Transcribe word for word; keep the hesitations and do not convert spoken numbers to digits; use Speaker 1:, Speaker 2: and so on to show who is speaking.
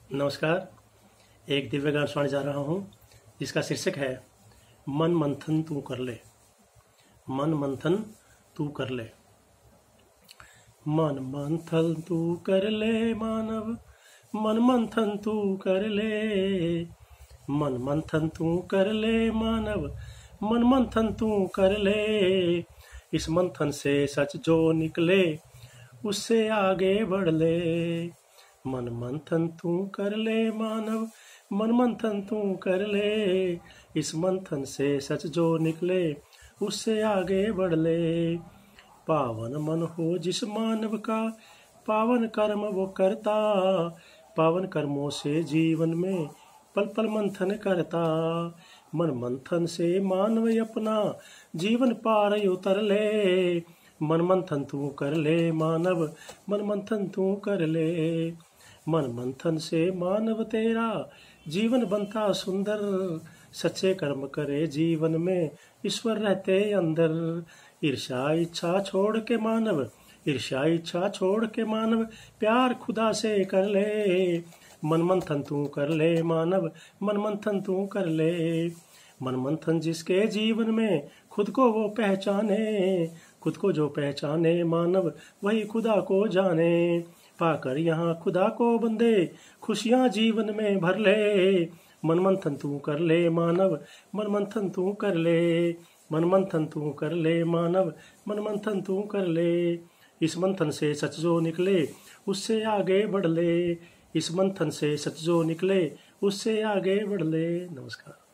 Speaker 1: नमस्कार। एक दिव्य गान सुनाने जा रहा हूँ जिसका शीर्षक है मन मंथन तू कर ले। मन मंथन तू कर ले। मन मंथन तू कर ले मानव, मन मंथन तू कर ले। मन मंथन तू कर ले मानव, मन मंथन तू कर ले। इस मंथन से सच जो निकले उससे आगे बढ़ ले। मन मंथन तू कर ले मानव, मन मंथन तू कर ले। इस मंथन से सच जो निकले उससे आगे बढ़ ले। पावन मन हो जिस मानव का, पावन कर्म वो करता। पावन कर्मों से जीवन में पल पल मंथन करता। मन मंथन से मानव अपना जीवन पार उतर ले। मन मंथन तू कर ले मानव, मन मंथन तू कर ले। मन मंथन से मानव तेरा जीवन बनता सुंदर। सच्चे कर्म करे जीवन में ईश्वर रहते अंदर। ईर्ष्या इच्छा छोड़ के मानव, ईर्ष्या इच्छा छोड़ के मानव प्यार खुदा से कर ले। मन मंथन तू कर ले मानव, मन मंथन तू कर ले। मन मंथन जिसके जीवन में खुद को वो पहचाने, खुद को जो पहचाने मानव वही खुदा को जाने। पाकर यहाँ खुदा को बंदे खुशियाँ जीवन में भर ले। मन मंथन तू कर ले मानव, मन मंथन तू कर ले। मन मंथन तू कर ले मानव, मन मंथन तू कर ले। इस मंथन से सच जो निकले उससे आगे बढ़ ले। इस मंथन से सच जो निकले उससे आगे बढ़ ले। नमस्कार।